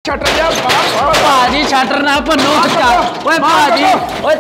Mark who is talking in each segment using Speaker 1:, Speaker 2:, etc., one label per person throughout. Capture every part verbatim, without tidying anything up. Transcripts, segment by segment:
Speaker 1: छटर जा
Speaker 2: भाजी छटर ना भन्नो ओए भाजी ओए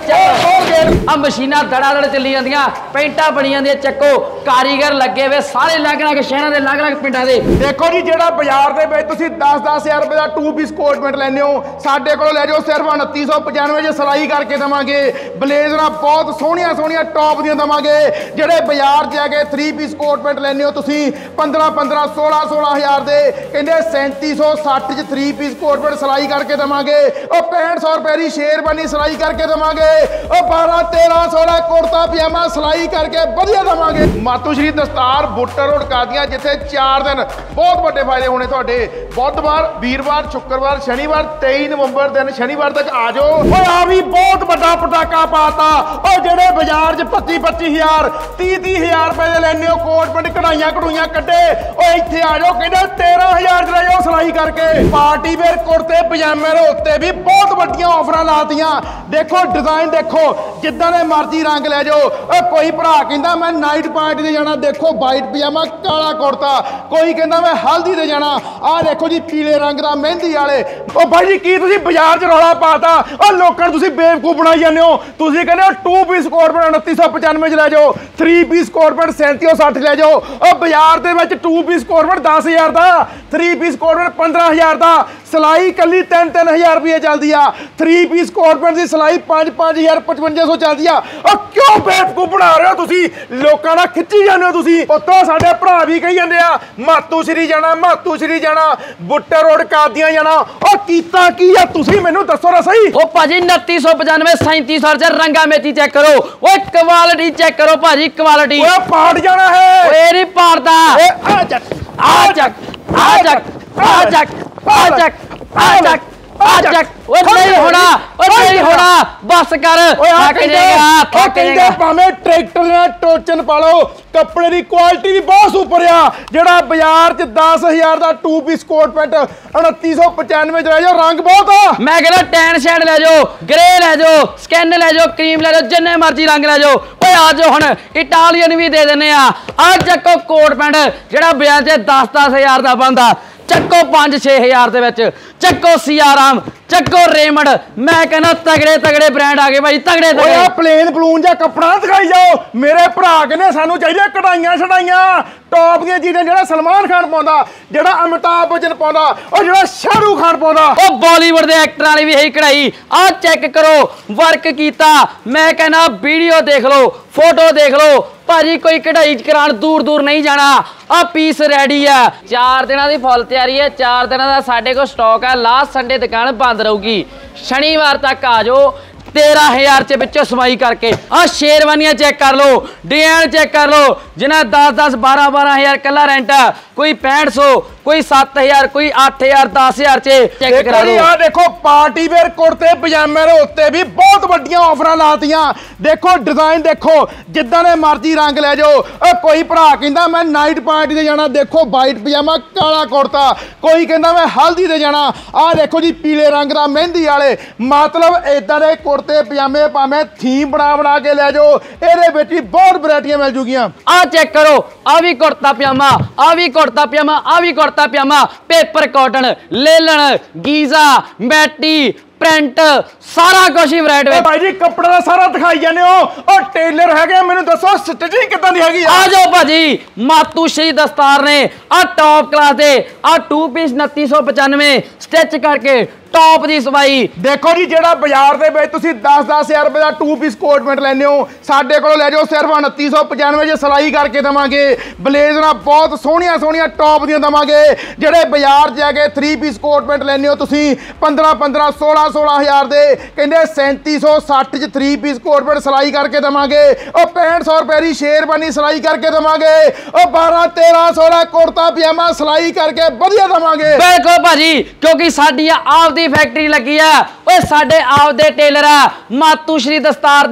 Speaker 2: चल आ मशीनां दड़ा दड़ चली जांदियां पेंटा बनी जांदियां चक्को कारीगर लगे वे सारे अलग अलग शहरां दे अलग अलग पिंडां दे
Speaker 1: देखो जी जेड़ा बाजार दे विच तुसीं दस दस हज़ार रुपए दा टू पीस कोट पैंट लैंदे हो साडे कोलों लै जाओ सिर्फ उनतीस सौ पचानवे च सिलाई करके देवांगे ब्लेजरां बहुत सोहणियां सोहणियां टॉप दियां देवांगे जेड़े बाजार च जाके थ्री पीस कोट पैंट लैंदे हो तुसीं पंद्रह पंद्रह सोलह सोलह हज़ार दे कहंदे सैंती सौ सठ च थ्री पीस कोट पैंट सिलाई करके देवांगे और पैंठ सौ रुपए की शेरवानी सिलाई करके देवांगे और बारह तेरह सौ का कुर्ता पजामा सिलाई करके वधिया देवांगे मातू श्री दस्तार बुट्टर रोड कादियां जिथे चार दिन बहुत बड़े फायदे होने तुहाडे बुधवार वीरवार शुक्रवार शनिवार तेईस नवंबर दिन शनिवार तक आ जाओ ओए आ भी बहुत बड़ा पटाका पाता और जेड़े बाजार च पच्ची पच्ची हज़ार तीह तीह हज़ार रुपए दे लैंदे हो कोट पैंट कढ़ाइयां कढ़ूइयां कड्डे ओए इत्थे आ जाओ कहंदे तेरह हज़ार च ले जाओ सिलाई करके पार्टी वेयर कुर्ते पजामे दे उत्ते भी बहुत वड्डियां ऑफरां लातियां देखो डिजाइन देखो जिद्दां दे मर्जी रंग ले जाओ ओ कोई भरा कहंदा मैं नाइट पार्टी ते जाना देखो वाइट पजामा काला कुर्ता कोई कहंदा मैं हल्दी ते जाना आ देखो जी पीले रंग दा मेहंदी वाले ओ भाई जी की तुसीं बाजार च रौला पाता ओ लोकां नूं तुसीं बेवकूफ बनाई जांदे हो तुसीं कहंदे हो टू पीस कोट पैंट उनतीस सौ पचानवे च ले जाओ थ्री पीस कोट पैंट सैंती सौ सठ ले जाओ ओ बाजार दे विच टू पीस कोट पैंट दस हज़ार दा थ्री पीस कोट पैंट पंद्रह हज़ार दा सिलाई कली तीन तीन हज़ार रुपये चलती है थ्री पीस कोट पैंट की सिलाई पाँच पाँच हज़ार पचवंजा सौ चलती है और क्यों बेवकूफ बना रहे हो तुसी लोगों का खिच्ची जाने हो तुसी उत्तों साडे भरा भी कही जाते आ मातू श्री जाना मातू श्री जाना बुट्टर रोड कादियां जाना और कीता की है तुसी मैनू दसो ना सही
Speaker 2: ओ भाजी उनतीस सौ पचानवे सैंतीस सौ च रंगा मेची चेक करो वो क्वालिटी चेक करो भाजी क्वालिटी
Speaker 1: वो पाट जाना है
Speaker 2: ओए नहीं पाटदा
Speaker 1: आ चक
Speaker 2: आ चक आ चक आ चक आ चक आ चक आ चक ओ नहीं होना ओ नहीं होना बस कर थक जाएगा थक जाएगा
Speaker 1: भावें ट्रैक्टर नाल टोचन पा लो कपड़े की क्वालिटी भी बहुत सुपर आ जेड़ा बाजार च दस हज़ार दा टू पीस कोट पैंट उनतीस सौ पचानवे च ले जाओ रंग बहुत आ
Speaker 2: मैं कहना टैन शैड ले जाओ ग्रे ले जाओ स्किन ले जाओ क्रीम ले जाओ जिन्ने मर्जी रंग ले जाओ ओए आ जाओ हुण इटालियन भी दे देने आ आ चक्को कोट पैंट जेड़ा बाजार च दस दस हज़ार दा बनदा चक्को पांच छे हज़ार दे विच चक्को सियाराम चक्को रेमंड मैं कहना तगड़े तगड़े ब्रांड आ गए भाई तगड़े तगड़े
Speaker 1: प्लेन प्लून जा कपड़ा दिखाई जाओ मेरे भरा कहने सानू चाहिए कढ़ाइयां छड़ाइयां टॉप दी चीज़ां जेड़ा सलमान खान पाउंदा जेड़ा अमिताभ बच्चन पाउंदा और जेड़ा शाहरुख खान पाउंदा
Speaker 2: ओ बॉलीवुड दे एक्टर वाली भी यही कढ़ाई आ चेक करो वर्क कीता मैं कहना वीडियो देख लो फोटो देख लो भाजी कोई कढ़ाई करान दूर दूर नहीं जाना आ पीस रेडी है चार दिनों की फुल तैयारी है चार दिनों का साढ़े को स्टॉक है लास्ट संडे दुकान बंद रहूगी शनिवार तक आ जाओ तेरह हज़ार च बिचों समाई करके आ शेरवानियां चेक कर लो डिजाइन चेक कर लो जिन्हें दस दस बारह बारह हज़ार कला रेंट है कोई पैंठ सौ कोई सत्त हज़ार कोई अठ हज़ार दस हज़ार च चेक करा लो
Speaker 1: आ देखो पार्टी वेयर कुर्ते पजामे दे उत्ते भी बहुत वड्डियां ऑफरां लातियां देखो डिजाइन देखो जिद्दां दे मर्जी रंग ले जाओ ओ कोई भरा कहंदा मैं नाइट पार्टी ते जाना देखो वाइट पजामा काला कुर्ता कोई कहंदा मैं हल्दी ते जाना आ देखो जी पीले रंग दा मेहंदी वाले मतलब इदां दे कुर्ते पजामे भावें थीम बना बना के ले जाओ इहदे विच भी बहुत वैरायटियां मिल जूगियां
Speaker 2: आ चेक करो आ भी कुर्ता पजामा आ भी कुर्ता पजामा आ भी kurta pyjama paper cotton linen Giza matty print सारा कुछ ही वैरायटी
Speaker 1: भाई जी कपड़ा दा सारा दिखाई जाने हो और टेलर है मैनू दसो स्टिचिंग किदां दी हैगी
Speaker 2: आ जाओ भाजी मातू श्री दस्तार ने आ टॉप क्लास दे आ टू पीस उनतीस सौ पचानवे स्टिच करके टॉप दी सवाई
Speaker 1: देखो जी जेड़ा बाजार दे विच तुसीं दस दस हज़ार रुपए दा टू पीस कोट पैंट लैंदे हो साडे कोलों ले जाओ सिर्फ उनतीस सौ पचानवे च सिलाई करके देवांगे ब्लेजरां बहुत सोहणियां सोहणियां टॉप दियां देवांगे जेड़े बाजार च जाके थ्री पीस कोट पैंट लैंदे हो तुसीं पंद्रह पंद्रह सोलह सोलह हज़ार दे कहंदे सैंती सौ सठ च थ्री पीस कोट पैंट सिलाई करके देवांगे और पैंठ सौ रुपए की शेरवानी सिलाई करके देवांगे और बारह तेरह सौ का कुर्ता पजामा सिलाई करके वधिया देवांगे
Speaker 2: बिल्कुल भाजी क्योंकि साडी आप फैक्ट्री लगी है ओए साडे आप दे टेलर है मातू श्री दस्तार दी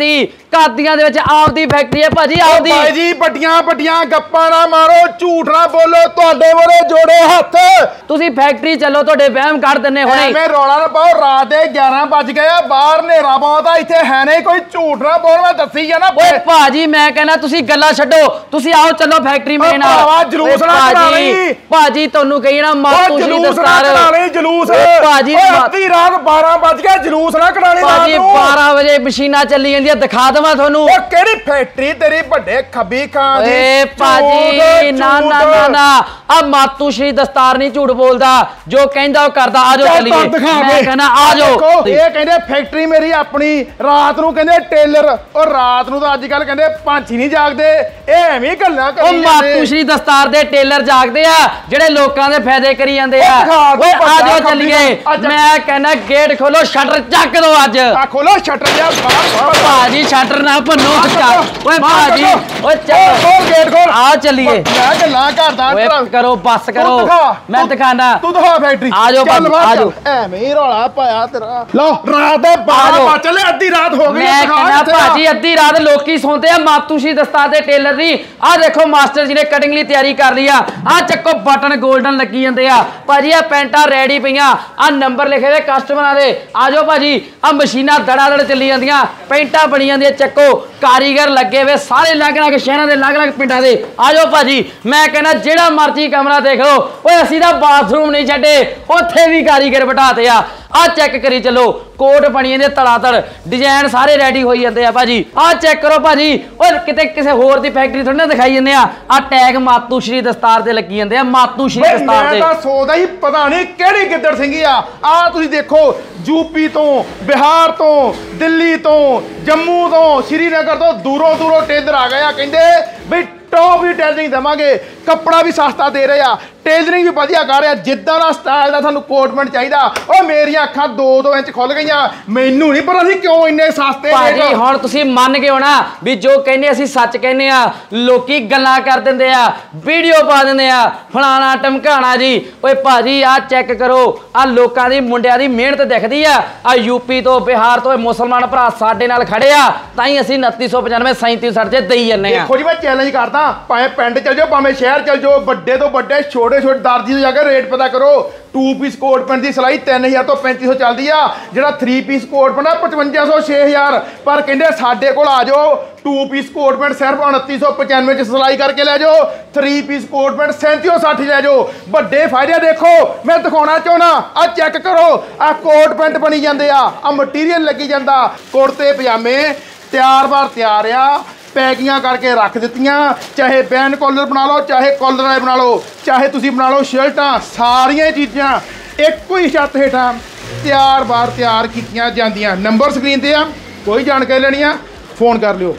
Speaker 2: ਕਾਦੀਆਂ ਦੇ ਵਿੱਚ ਆਪਦੀ ਫੈਕਟਰੀ ਹੈ ਭਾਜੀ ਆਪਦੀ।
Speaker 1: ਭਾਈ ਜੀ ਵੱਡੀਆਂ ਵੱਡੀਆਂ ਗੱਪਾਂ ਨਾ ਮਾਰੋ, ਝੂਠ ਨਾ ਬੋਲੋ, ਤੁਹਾਡੇ ਮੋਰੇ ਜੋੜੇ ਹੱਥ।
Speaker 2: ਤੁਸੀਂ ਫੈਕਟਰੀ ਚੱਲੋ, ਤੁਹਾਡੇ ਵਹਿਮ ਕੱਢ ਦਿੰਨੇ ਹੁਣੇ।
Speaker 1: ਐਵੇਂ ਰੌਲਾ ਨਾ ਪਾਓ, ਰਾਤ ਦੇ ਗਿਆਰਾਂ ਵੱਜ ਗਏ ਆ, ਬਾਹਰ ਹਨੇਰਾ ਬਹੁਤ ਆ, ਇੱਥੇ ਹੈ ਨਹੀਂ ਕੋਈ, ਝੂਠ ਨਾ ਬੋਲ, ਮੈਂ ਦੱਸੀ ਜਾਣਾ।
Speaker 2: ਓਏ ਭਾਜੀ ਮੈਂ ਕਹਿੰਦਾ ਤੁਸੀਂ ਗੱਲਾਂ ਛੱਡੋ, ਤੁਸੀਂ ਆਓ ਚੱਲੋ ਫੈਕਟਰੀ ਮੇਰੇ ਨਾਲ।
Speaker 1: ਭਰਾਵਾ ਜਲੂਸ ਨਾ ਕਰਾ ਲਈ
Speaker 2: ਭਾਜੀ, ਤੁਹਾਨੂੰ ਕਹੀ ਨਾ ਮਾਤੂ ਸ਼੍ਰੀ ਦਸਤਾਰ
Speaker 1: ਜਲੂਸ।
Speaker 2: ਭਾਜੀ
Speaker 1: ਅੱਧੀ ਰਾਤ ਬਾਰਾਂ ਵੱਜ ਗਏ, ਜਲੂਸ ਨਾ ਕਰਾ ਲਈ
Speaker 2: ਭਾਜੀ। ਬਾਰਾਂ ਵਜੇ ਮਸ਼ੀਨਾਂ ਚੱਲੀ ਜਾਂਦੀਆਂ, ਦਿਖਾ ਦਵਾਂ ਤੁਹਾਨੂੰ।
Speaker 1: ਉਹ ਕਿਹੜੀ ਫੈਕਟਰੀ ਤੇਰੀ ਵੱਡੇ ਖੱਬੀ ਖਾਂ ਦੀ?
Speaker 2: ਏ ਭਾਜੀ ਨਾ ਨਾ ਨਾ ਨਾ, ਆ ਮਾਤੂ ਸ਼੍ਰੀ ਦਸਤਾਰ ਨਹੀਂ ਝੂਠ ਬੋਲਦਾ, ਜੋ ਕਹਿੰਦਾ ਉਹ ਕਰਦਾ। ਆਜੋ ਚੱਲੀਏ, ਮੈਂ ਕਹਿੰਦਾ ਆਜੋ।
Speaker 1: ਇਹ ਕਹਿੰਦੇ ਫੈਕਟਰੀ ਮੇਰੀ ਆਪਣੀ, ਰਾਤ ਨੂੰ ਕਹਿੰਦੇ ਟੇਲਰ, ਉਹ ਰਾਤ ਨੂੰ ਤਾਂ ਅੱਜ ਕੱਲ ਕਹਿੰਦੇ ਪੰਛੀ ਨਹੀਂ ਜਾਗਦੇ, ਇਹ ਐਵੇਂ ਗੱਲਾਂ ਕਰੀ
Speaker 2: ਜਾਂਦੇ। ਉਹ ਮਾਤੂ ਸ਼੍ਰੀ ਦਸਤਾਰ ਦੇ ਟੇਲਰ ਜਾਗਦੇ ਆ ਜਿਹੜੇ ਲੋਕਾਂ ਦੇ ਫਾਇਦੇ ਕਰੀ ਜਾਂਦੇ ਆ। ਓਏ ਆਜੋ ਚੱਲੀਏ, ਮੈਂ ਕਹਿੰਦਾ ਗੇਟ ਖੋਲੋ, ਸ਼ਟਰ ਚੱਕ ਦੋ ਅੱਜ।
Speaker 1: ਆ ਖੋਲੋ ਸ਼ਟਰ ਯਾਰ ਬਾਹਰ।
Speaker 2: ਭਾਜੀ ਸ਼ਟਰ ਨਾ ਭੰਨੋ। ਓਏ ਭਾਜੀ ਓਏ ਚੱਲ
Speaker 1: ਖੋਲ ਗੇਟ ਖੋਲ,
Speaker 2: ਆ ਚੱਲੀਏ।
Speaker 1: ਮੈਂ ਗੱਲਾਂ ਕਰਦਾ।
Speaker 2: ਓਏ ਕਰੋ ਬੱਸ ਕਰੋ, ਮੈਂ ਦਿਖਾਣਾ।
Speaker 1: ਤੂੰ ਦਿਖਾ ਫੈਕਟਰੀ।
Speaker 2: ਆਜੋ ਆਜੋ,
Speaker 1: ਐਵੇਂ ਹੀ ਰੌਲਾ ਪਾਇਆ ਤੇਰਾ। ਲਓ ਰਾਤ ਦੇ ਬਾਰਾਂ ਵਜੇ ਚੱਲੇ, ਅੱਧੀ ਰਾਤ ਹੋ ਗਈ।
Speaker 2: ਮੈਂ ਕਹਿੰਦਾ ਭਾਜੀ ਅੱਧੀ ਰਾਤ ਲੋਕੀ ਸੌਂਦੇ ਆ ਮਾਤੂ ਸ਼੍ਰੀ ਦਸਤਾਰ ਦੇ ਟੇਲਰ ਦੀ। ਆ ਦੇਖੋ ਮਾਸਟਰ ਜੀ ਨੇ ਕਟਿੰਗ ਲਈ ਤਿਆਰੀ ਕਰ ਲਈ ਆ। ਆ ਚੱਕੋ ਬਟਨ 골ਡਨ ਲੱਗੀ ਜਾਂਦੇ ਆ ਭਾਜੀ। ਆ ਪੈਂਟਾਂ ਰੈਡੀ ਪਈਆਂ, ਆ ਨੰਬਰ ਲਿਖੇ ਹੋਏ ਕਸਟਮਰਾਂ ਦੇ। ਆਜੋ ਭਾਜੀ, ਆ ਮਸ਼ੀਨਾਂ ਦੜਾ ਦੜ ਚੱਲੀ ਜਾਂਦੀਆਂ, ਪੈਂਟਾਂ ਬਣੀ ਜਾਂਦੀਆਂ। ਚੱਕੋ ਕਾਰੀਗਰ ਲੱਗੇ ਵੇ ਸਾਰੇ ਅਲੱਗ ਅਲੱਗ ਸ਼ਹਿਰਾਂ ਦੇ ਅਲੱਗ ਅਲੱਗ ਪਿੰਡਾਂ ਦੇ। ਆਜੋ ਭਾਜੀ, ਮੈਂ ਕਹਿੰਦਾ ਜਿਹੜਾ ਮਰਜ਼ੀ ਕਮਰਾ ਦੇਖ ਲਓ। ਓਏ ਅਸੀਂ ਤਾਂ ਬਾਥਰੂਮ ਨਹੀਂ ਛੱਡੇ, ਉੱਥੇ ਵੀ ਕਾਰੀਗਰ ਬਿਠਾਤੇ ਆ। ਆ ਚੈੱਕ ਕਰੀ ਚੱਲੋ, ਕੋਟ ਬਣੀ ਜਾਂਦੇ ਤੜਾ ਤੜ, ਡਿਜ਼ਾਈਨ ਸਾਰੇ ਰੈਡੀ ਹੋਈ ਜਾਂਦੇ ਆ ਭਾਜੀ। ਆ ਚੈੱਕ ਕਰੋ ਭਾਜੀ, ਓਏ ਕਿਤੇ ਕਿਸੇ ਹੋਰ ਦੀ ਫੈਕਟਰੀ ਥੋੜੀ ਨਾ ਦਿਖਾਈ ਜਾਂਦੇ ਆ। ਆ ਟੈਗ ਮਾਤੂ ਸ਼੍ਰੀ ਦਸਤਾਰ ਤੇ ਲੱਗੀ ਜਾਂਦੇ ਆ, ਮਾਤੂ ਸ਼੍ਰੀ ਦਸਤਾਰ ਤੇ।
Speaker 1: ਮੈਂ ਤਾਂ ਸੋਚਦਾ ਹੀ ਪਤਾ ਨਹੀਂ ਕਿਹੜੀ ਗਿੱਦੜ ਸਿੰਘੀ ਆ। ਆ ਤੁਸੀਂ ਦੇਖੋ, ਯੂਪੀ ਤੋਂ, ਬਿਹਾਰ ਤੋਂ, ਦਿੱਲੀ ਤੋਂ, ਜੰਮੂ ਤੋਂ, ਸ਼੍ਰੀਨਗਰ ਤੋਂ ਦੂਰੋਂ ਦੂਰੋਂ ਟੇਲਰ ਆ ਗਏ ਆ। ਕਹਿੰਦੇ ਬਈ ਟੌਪ ਦੀ ਟੇਲਰਿੰਗ ਦੇਵਾਂਗੇ, ਕੱਪੜਾ ਵੀ ਸਸਤਾ ਦੇ ਰਹੇ ਆ, ਟੇਲਰਿੰਗ ਵੀ ਵਧੀਆ ਕਰ ਰਿਹਾ, ਜਿੱਦਾਂ ਦਾ ਸਟਾਈਲ ਦਾ ਤੁਹਾਨੂੰ ਕੋਟ ਪੈਂਟ ਚਾਹੀਦਾ। ਉਹ ਮੇਰੀਆਂ ਅੱਖਾਂ ਦੋ ਦੋ ਇੰਚ ਖੁੱਲ ਗਈਆਂ, ਮੈਨੂੰ ਨਹੀਂ ਪਤਾ ਸੀ ਕਿਉਂ ਇੰਨੇ ਸਸਤੇ
Speaker 2: ਭਾਜੀ। ਹੁਣ ਤੁਸੀਂ ਮੰਨ ਗਏ ਹੋ ਨਾ ਵੀ ਜੋ ਕਹਿੰਦੇ ਅਸੀਂ ਸੱਚ ਕਹਿੰਦੇ ਆ, ਲੋਕੀ ਗੱਲਾਂ ਕਰ ਦਿੰਦੇ ਆ, ਵੀਡੀਓ ਪਾ ਦਿੰਦੇ ਆ, ਫਲਾਣਾ ਟਮਕਾਣਾ ਜੀ। ਓਏ ਭਾਜੀ ਆ ਚੈੱਕ ਕਰੋ, ਆ ਲੋਕਾਂ ਦੀ ਮੁੰਡਿਆਂ ਦੀ ਮਿਹਨਤ ਦਿਖਦੀ ਆ। ਆ ਯੂਪੀ ਤੋਂ, ਬਿਹਾਰ ਤੋਂ ਮੁਸਲਮਾਨ ਭਰਾ ਸਾਡੇ ਨਾਲ ਖੜੇ ਆ, ਤਾਂ ਹੀ ਅਸੀਂ ਉਨੱਤੀ ਸੌ ਪਚਾਨਵੇਂ ਸੈਂਤੀ ਸੱਠ ਚ ਦੇਈ ਜਾਂਦੇ ਆ।
Speaker 1: ਦੇਖੋ ਜੀ, ਮੈਂ ਚੈਲੰਜ ਕਰਦਾ, ਭਾਵੇਂ ਪਿੰਡ ਚਲ ਜਾਓ, ਭਾਵੇਂ ਸ਼ਹਿਰ ਚਲ ਜਾਓ, ਵੱਡੇ ਤੋਂ ਵੱਡੇ, ਛੋਟੇ ਛੋਟੇ ਦਰਜੀ ਤੋਂ ਜਾ ਕੇ ਰੇਟ ਪਤਾ ਕਰੋ। ਟੂ ਪੀਸ ਕੋਟ ਪੈਂਟ ਦੀ ਸਿਲਾਈ ਤਿੰਨ ਹਜ਼ਾਰ ਤੋਂ ਪੈਂਤੀ ਸੌ ਚੱਲਦੀ ਆ। ਜਿਹੜਾ ਥ੍ਰੀ ਪੀਸ ਕੋਟ ਪੈਂਟ ਆ ਪਚਵੰਜਾ ਸੌ ਛੇ ਹਜ਼ਾਰ। ਪਰ ਕਹਿੰਦੇ ਸਾਡੇ ਕੋਲ ਆ ਜਾਓ, ਟੂ ਪੀਸ ਕੋਟ ਪੈਂਟ ਸਿਰਫ ਉਨੱਤੀ ਸੌ ਪਚਾਨਵੇਂ ਚ ਸਿਲਾਈ ਕਰਕੇ ਲੈ ਜਾਓ, ਥ੍ਰੀ ਪੀਸ ਕੋਟ ਪੈਂਟ ਸੈਂਤੀ ਸੌ ਸੱਠ ਲੈ ਜਾਓ। ਵੱਡੇ ਫਾਇਦੇ ਦੇਖੋ, ਮੈਂ ਦਿਖਾਉਣਾ ਚਾਹੁੰਦਾ। ਆ ਚੈੱਕ ਕਰੋ, ਆ ਕੋਟ ਪੈਂਟ ਬਣੀ ਜਾਂਦੇ ਆ, ਆ ਮਟੀਰੀਅਲ ਲੱਗੀ ਜਾਂਦਾ। ਕੁੜਤੇ ਪਜਾਮੇ ਤਿਆਰ ਬਾਰ ਤਿਆਰ ਆ, ਪੈਕਿੰਗਾਂ ਕਰਕੇ ਰੱਖ ਦਿੱਤੀਆਂ। ਚਾਹੇ ਬੈਨ ਕਾਲਰ ਬਣਾ ਲਓ, ਚਾਹੇ ਕਾਲਰ ਵਾਲੇ ਬਣਾ ਲਓ, ਚਾਹੇ ਤੁਸੀਂ ਬਣਾ ਲਓ ਸ਼ਰਟਾਂ, ਸਾਰੀਆਂ ਚੀਜ਼ਾਂ ਇੱਕੋ ਹੀ ਛੱਤ ਹੇਠਾਂ ਤਿਆਰ ਬਾਰ ਤਿਆਰ ਕੀਤੀਆਂ ਜਾਂਦੀਆਂ। ਨੰਬਰ ਸਕਰੀਨ ਤੇ ਆ, ਕੋਈ ਜਾਣਕਾਰੀ ਲੈਣੀ ਆ ਫੋਨ ਕਰ ਲਿਓ।